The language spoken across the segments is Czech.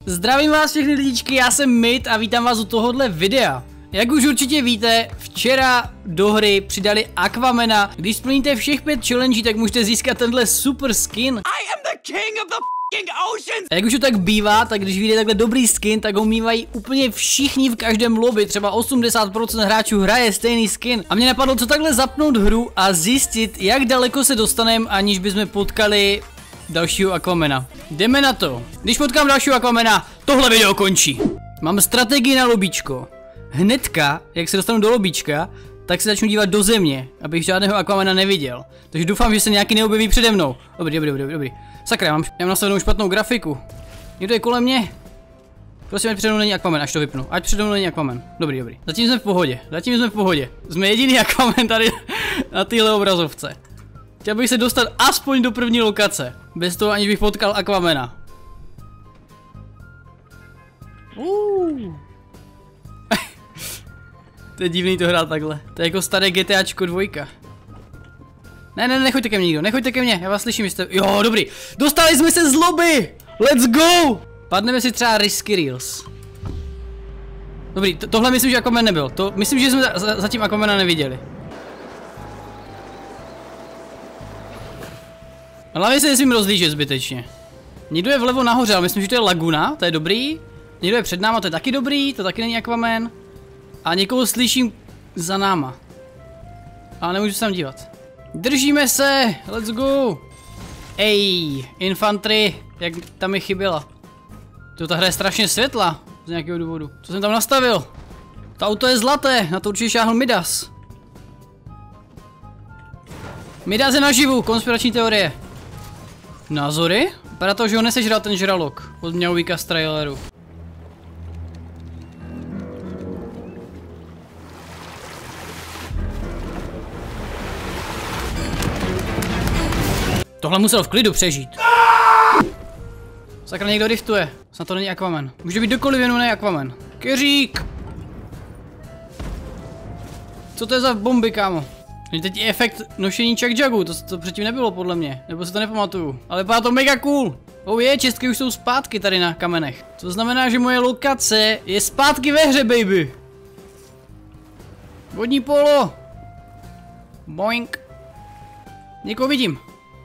Zdravím vás všechny lidičky, já jsem Mid a vítám vás u tohohle videa. Jak už určitě víte, včera do hry přidali Aquamana. Když splníte všech 5 challenge, tak můžete získat tenhle super skin. I am the king of the f***ing oceans. A jak už to tak bývá, tak když vyjde takhle dobrý skin, tak ho mývají úplně všichni v každém lobby. Třeba 80% hráčů hraje stejný skin. A mě napadlo, co takhle zapnout hru a zjistit, jak daleko se dostaneme, aniž bychom potkali dalšího Aquamana. Jdeme na to. Když potkám dalšího Aquamana, tohle video končí. Mám strategii na lobíčko. Hnedka, jak se dostanu do lobíčka, tak se začnu dívat do země, abych žádného Aquamana neviděl. Takže doufám, že se nějaký neobjeví přede mnou. Dobrý. Sakra, já mám nastavenou špatnou grafiku. Někdo je kolem mě. Prosím, ať přede mnou není Aquaman, až to vypnu. Ať přede mnou není Aquaman. Dobrý. Zatím jsme v pohodě. Jsme jediný Aquaman tady na téhle obrazovce. Chtěl bych se dostat aspoň do první lokace. Bez toho, aniž bych potkal Aquamana. To je divný to hrát takhle. To je jako staré GTAčko 2. Ne, nechoďte ke mně nikdo, nechoďte ke mně, já vás slyším, jste... Jo, dobrý. Dostali jsme se z lobby! Let's go! Padneme si třeba Risky Reels. Dobrý, tohle myslím, že Aquaman nebyl. Myslím, že jsme zatím Aquamana neviděli. Hlavně se nesmím rozlížet zbytečně. Někdo je vlevo nahoře, ale myslím, že to je Laguna, to je dobrý. Někdo je před náma, to je taky dobrý, to taky není Aquaman. A někoho slyším za náma. Ale nemůžu se tam dívat. Držíme se, let's go. Ej, infantry, jak tam mi chyběla. Ta hra je strašně světla, z nějakého důvodu. Co jsem tam nastavil? To auto je zlaté, na to určitě šáhl Midas. Midas je naživu, konspirační teorie. Názory? Vypadá to, že ho nesežral ten žralok od mňauvíka z traileru. Tohle musel v klidu přežít. Sakra, někdo riftuje. Snad to není Aquaman. Může být kdokoliv, jenom ne Aquaman. Keřík! Co to je za bomby, kámo? Teď je efekt nošení Chuck-Juggu, to předtím nebylo podle mě, nebo si to nepamatuju. Ale vypadá to mega cool. Oh je, čestky už jsou zpátky tady na kamenech. To znamená, že moje lokace je zpátky ve hře, baby. Vodní polo. Boink. Někoho vidím.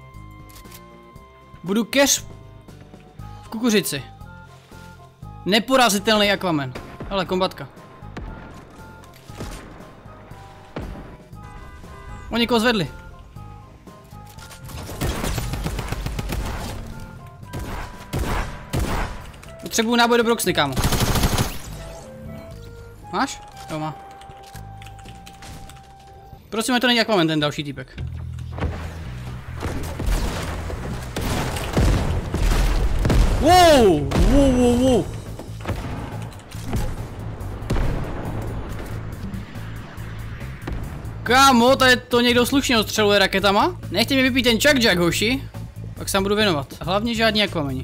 Budu keř v kukuřici. Neporazitelný Aquaman. Hele, kombatka. Oni někoho zvedli. Potřebuju náboj do broxny, kámo. Máš? Jo, má. Prosím, to není Aquaman, ten další týpek. Wow. Kámo, tady to někdo slušně odstřeluje raketama. Nechte mi vypít ten Chuck-Jug, hoši. Pak se vám budu věnovat. A hlavně žádní Aquamani.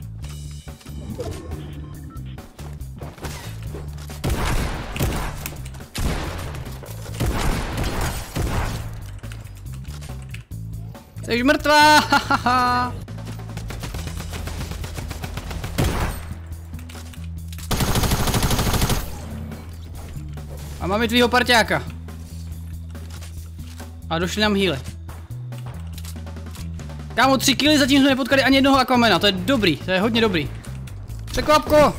Jsi mrtvá, hahaha. A máme tvýho parťáka. A došli nám healy. Kámo, 3 killy, zatím jsme nepotkali ani jednoho Aquamana, to je dobrý, to je hodně dobrý. Překvapko!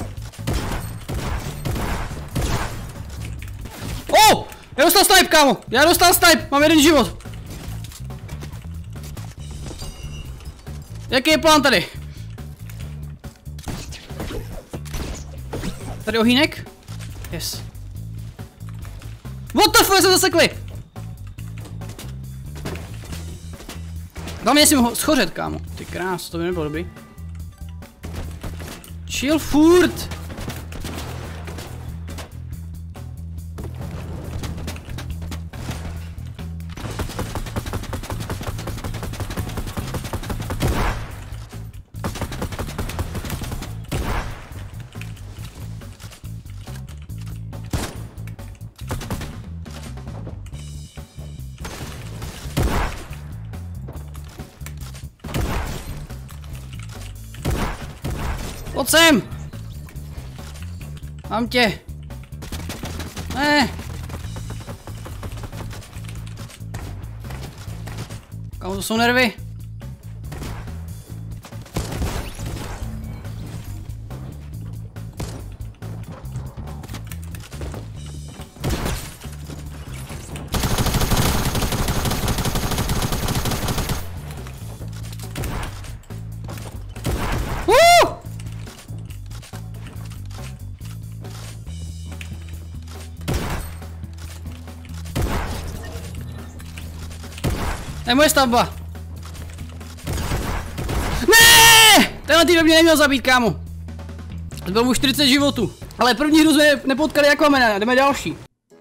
Oh! Já dostal snipe, kámo! Mám 1 život! Jaký je plán tady? Tady ohýnek? Yes. What the fuck, se zasekli! Hlavně nesmím ho schořet, kámo. Ty krás, to by nebylo dobrý. Chill furt! Pojď sem! Mám tě. Ne. Kam to jsou nervy? To je moje stavba. Ne! Tenhle týden mě neměl zabít, kámo. Zbylo mu 40 životů. Ale první hru jsme nepotkali Aquamana, jdeme další.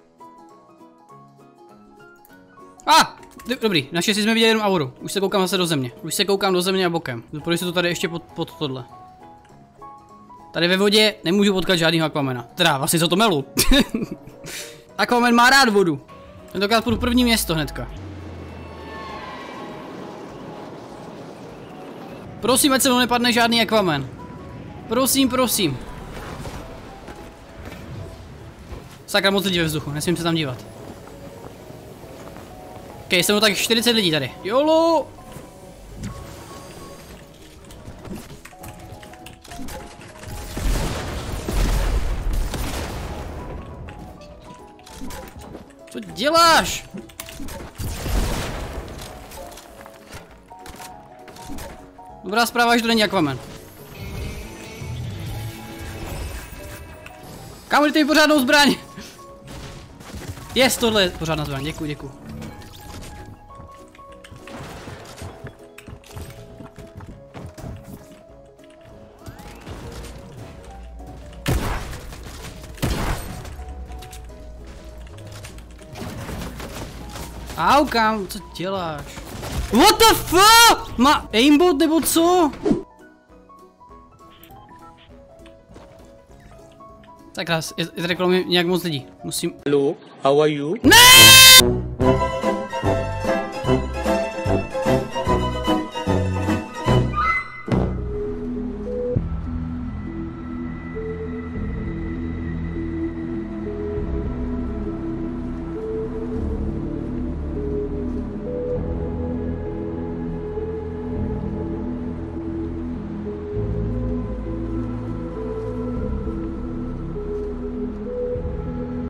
Dobrý, naštěstí jsme viděli jenom auru. Už se koukám zase do země. Už se koukám do země a bokem. Podívej se to tady ještě pod tohle. Tady ve vodě nemůžu potkat žádného Aquamana. Teda vlastně co to melu. Aquaman má rád vodu. Tentokrát půjdu první město hnedka. Prosím, ať se mnou nepadne žádný Aquaman. Prosím, prosím. Sakra, moc lidí ve vzduchu, nesmím se tam dívat. Ok, jsem tak 40 lidí tady. Jolo! Co děláš? Dobrá zpráva, že to není Aquaman. Kámo, dejte mi pořádnou zbraň. Tohle je pořádná zbraň, děkuji. Au, kámo, co děláš? What the fuck? Má aimbot nebo co? Tak krás, je tady kolem mě nějak moc lidí. Musím... Hello, how are you? Ne!